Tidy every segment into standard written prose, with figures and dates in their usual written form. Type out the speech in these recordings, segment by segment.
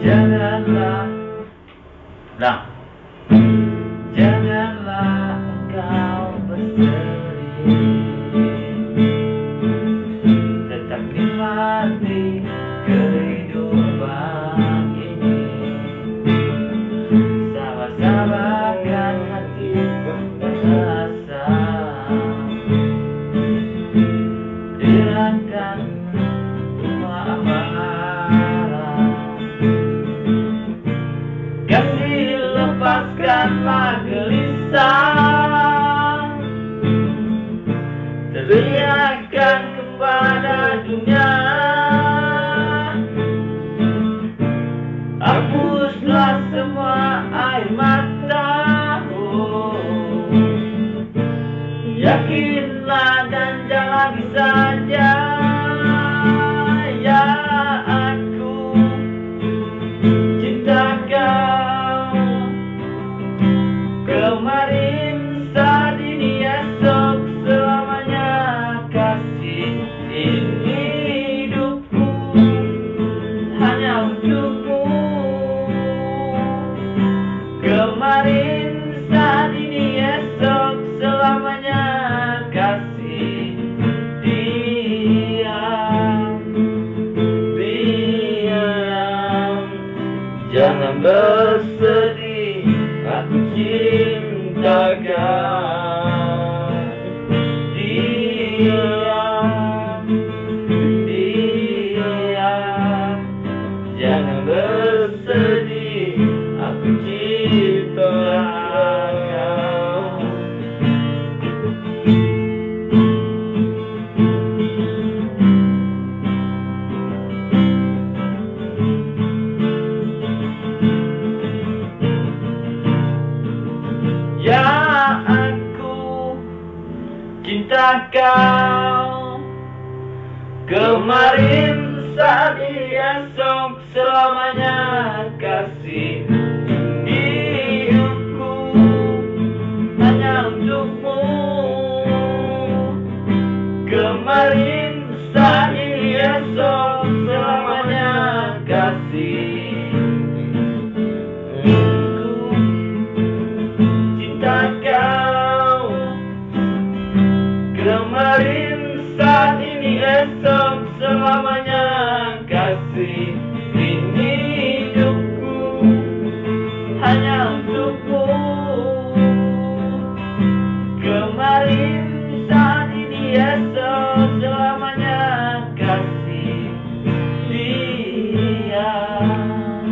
Janganlah, bilang, janganlah engkau bersedih, tetap nikmati kehidupan ini. Sabar-sabarkan hati berasa, hilangkan semua amarah. Kasih, lepaskanlah gelisah, teriakkan kepada dunia. Hapuslah semua air matamu, yakinlah dan jalani saja. Ya, aku cinta kau, kemarin, saat ini, esok, selamanya. Kasih, ini hidupku hanya untukmu. Kemarin, saat ini, esok, selamanya. Kasih, diam, diam, jangan bersedih, aku cinta kau. Diam, diam, jangan bersedih, aku cinta kau. Ya, aku cinta kau, kemarin, saat ini, esok, selamanya. Kasih, hidupku hanya untukmu. Kemarin, saat ini, esok, selamanya. Kasih, kemarin, saat ini, esok, selamanya. Kasih, ini hidupku hanya untukmu. Kemarin, saat ini, esok, selamanya. Kasih, diam,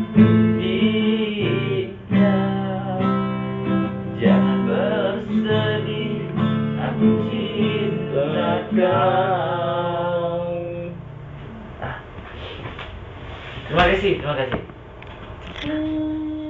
diam, jangan bersedih, aku cinta kau. Terima kasih, terima kasih.